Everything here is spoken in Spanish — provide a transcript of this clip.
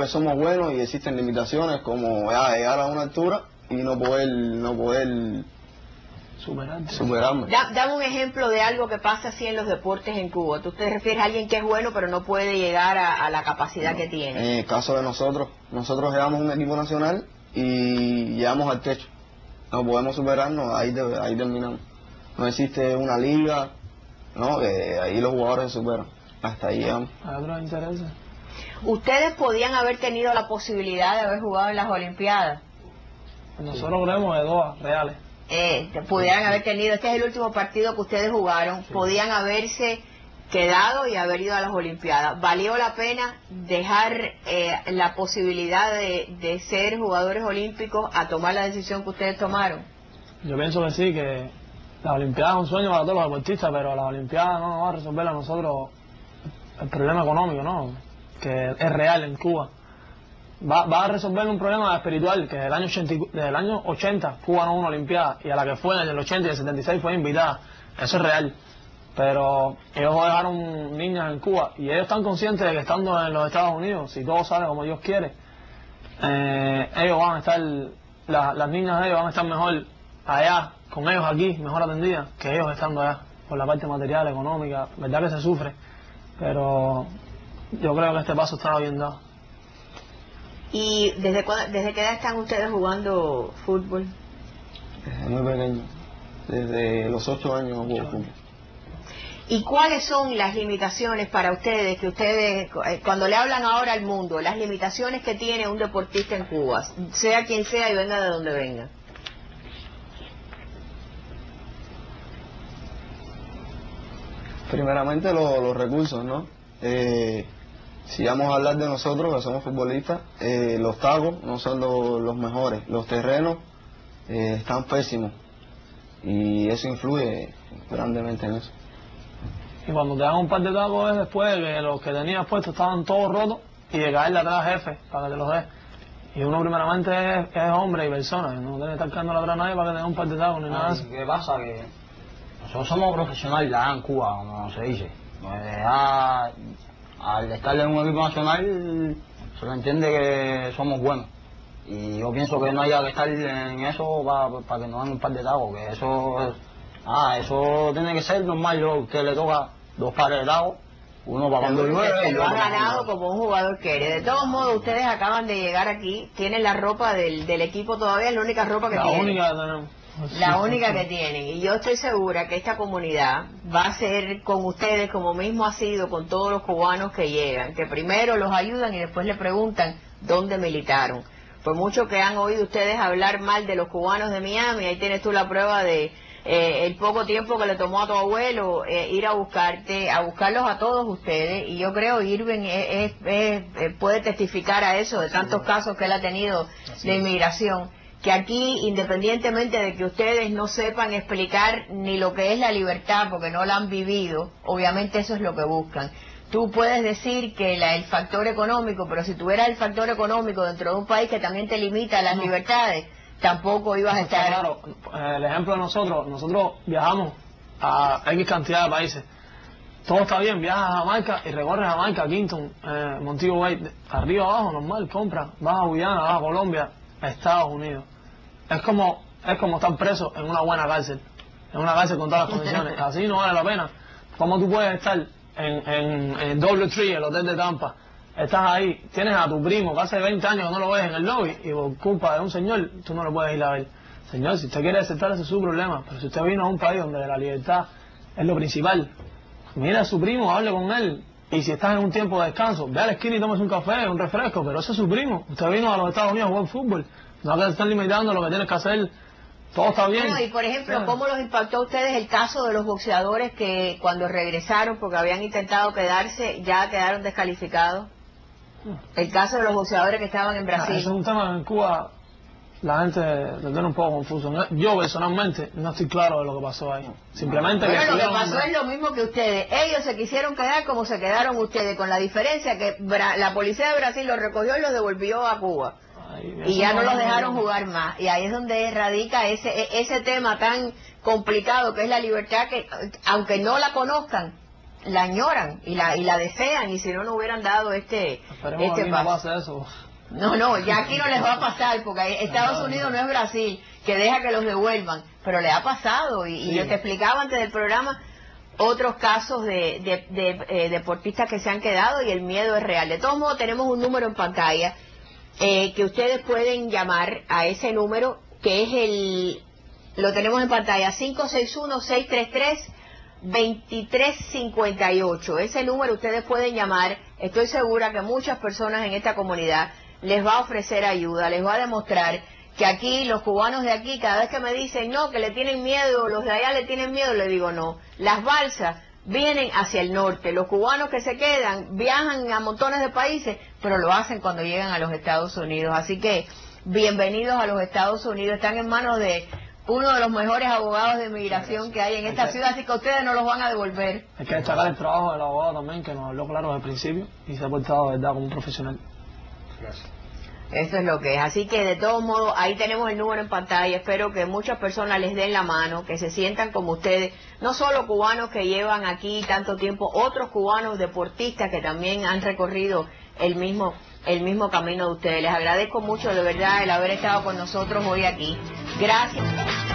que somos buenos y existen limitaciones como llegar a una altura y no poder superarme. Dame un ejemplo de algo que pasa así en los deportes en Cuba. Tú te refieres a alguien que es bueno pero no puede llegar a la capacidad que tiene. En el caso de nosotros llegamos a un equipo nacional y llegamos al techo. No podemos superarnos, ahí terminamos. No existe una liga, no, que ahí los jugadores se superan. Hasta ahí llegamos. ¿A otros intereses? ¿Ustedes podían haber tenido la posibilidad de haber jugado en las Olimpiadas? Nosotros creemos de dos reales. Pudieran haber tenido, este es el último partido que ustedes jugaron, sí. Podían haberse quedado y haber ido a las Olimpiadas. ¿Valió la pena dejar la posibilidad de ser jugadores olímpicos a tomar la decisión que ustedes tomaron? Yo pienso que sí, que las Olimpiadas es un sueño para todos los deportistas, pero las Olimpiadas no nos va a resolver a nosotros el problema económico, ¿no? Que es real en Cuba. Va a resolver un problema espiritual, que desde el año 80 Cuba no hubo una Olimpiada, y a la que fue en el 80 y el 76 fue invitada. Eso es real. Pero ellos dejaron niñas en Cuba, y ellos están conscientes de que estando en los Estados Unidos, si todo sale como Dios quiere, ellos van a estar, las niñas de ellos van a estar mejor allá, con ellos aquí, mejor atendidas, que ellos estando allá, por la parte material, económica. Verdad que se sufre, pero yo creo que este paso está bien dado. ¿Y desde qué edad están ustedes jugando fútbol? Desde muy pequeño, desde los 8 años juego fútbol. ¿Y cuáles son las limitaciones para ustedes, que ustedes, cuando le hablan ahora al mundo, las limitaciones que tiene un deportista en Cuba, sea quien sea y venga de donde venga? Primeramente los recursos, ¿no? Si vamos a hablar de nosotros, que somos futbolistas, los tacos no son los mejores, los terrenos están pésimos y eso influye grandemente en eso. Y cuando te dan un par de tacos es después de que los que tenías puestos estaban todos rotos y de caerle atrás jefe para que te los dé. Y uno primeramente es hombre y persona, y no tiene que estar cayendo atrás a nadie para que te dé un par de tacos ni nada de eso. ¿Qué pasa? Que nosotros somos profesionales ya en Cuba, como se dice. Al estar en un equipo nacional se le entiende que somos buenos. Y yo pienso que no haya que estar en eso para que nos den un par de tacos, que eso tiene que ser normal, que le toca 2 pares de tacos, uno para cuando llueve. Lo ha ganado como un jugador quiere. De todos modos, ustedes acaban de llegar aquí, tienen la ropa del equipo todavía, es la única ropa que tienen. La única que tienen. Y yo estoy segura que esta comunidad va a ser con ustedes como mismo ha sido con todos los cubanos que llegan, que primero los ayudan y después le preguntan dónde militaron. Por mucho que han oído ustedes hablar mal de los cubanos de Miami, ahí tienes tú la prueba de el poco tiempo que le tomó a tu abuelo ir a buscarlos a todos ustedes. Y yo creo Irving puede testificar a eso, de tantos casos que él ha tenido de inmigración, que aquí, independientemente de que ustedes no sepan explicar ni lo que es la libertad porque no la han vivido, obviamente eso es lo que buscan. Tú puedes decir que el factor económico, pero si tuvieras el factor económico dentro de un país que también te limita las libertades, tampoco ibas a estar... Claro, el ejemplo de nosotros viajamos a X cantidad de países. Todo está bien, viajas a Jamaica y recorres Jamaica, Kingston, Montego Bay, arriba abajo, normal, compras, vas a Guyana, vas a Colombia, a Estados Unidos. Es como estar preso en una buena cárcel, en una cárcel con todas las condiciones. Así no vale la pena. ¿Cómo tú puedes estar en Doubletree, el hotel de Tampa? Estás ahí, tienes a tu primo que hace 20 años que no lo ves en el lobby y por culpa de un señor, tú no lo puedes ir a ver. Señor, si usted quiere aceptar, ese es su problema. Pero si usted vino a un país donde la libertad es lo principal, mira a su primo, hable con él. Y si estás en un tiempo de descanso, ve a la esquina y tomes un café, un refresco, pero ese es su primo. Usted vino a los Estados Unidos a jugar fútbol. No que te están limitando lo que tienes que hacer. Todo está bien. Bueno, y por ejemplo, ¿cómo los impactó a ustedes el caso de los boxeadores que cuando regresaron, porque habían intentado quedarse, ya quedaron descalificados? El caso de los boxeadores que estaban en Brasil. Es un tema que en Cuba la gente lo tiene un poco confuso. Yo personalmente no estoy claro de lo que pasó ahí. Simplemente lo que pasó es lo mismo que ustedes. Ellos se quisieron quedar como se quedaron ustedes, con la diferencia que la policía de Brasil los recogió y los devolvió a Cuba. Y ya no los dejaron jugar más. Y ahí es donde radica ese tema tan complicado que es la libertad, que aunque no la conozcan, la añoran y la desean, y si no, no hubieran dado este paso. No pase eso. No, ya aquí no les va a pasar, porque Estados Unidos no es Brasil, que deja que los devuelvan, pero le ha pasado, y yo te explicaba antes del programa otros casos de deportistas que se han quedado, y el miedo es real. De todos modos, tenemos un número en pantalla que ustedes pueden llamar a ese número, que es lo tenemos en pantalla, 561-633-2358. Ese número ustedes pueden llamar. Estoy segura que muchas personas en esta comunidad les va a ofrecer ayuda, les va a demostrar que aquí, los cubanos de aquí, cada vez que me dicen no, que le tienen miedo, los de allá le tienen miedo, le digo no. Las balsas vienen hacia el norte, los cubanos que se quedan viajan a montones de países, pero lo hacen cuando llegan a los Estados Unidos. Así que bienvenidos a los Estados Unidos, están en manos de uno de los mejores abogados de inmigración que hay en esta ciudad, así que ustedes no los van a devolver. Hay que destacar el trabajo del abogado también, que nos habló claro desde el principio y se ha portado de verdad como un profesional. Gracias. Eso es lo que es. Así que de todos modos, ahí tenemos el número en pantalla. Espero que muchas personas les den la mano, que se sientan como ustedes, no solo cubanos que llevan aquí tanto tiempo, otros cubanos deportistas que también han recorrido el mismo camino de ustedes. Les agradezco mucho de verdad el haber estado con nosotros hoy aquí. Gracias.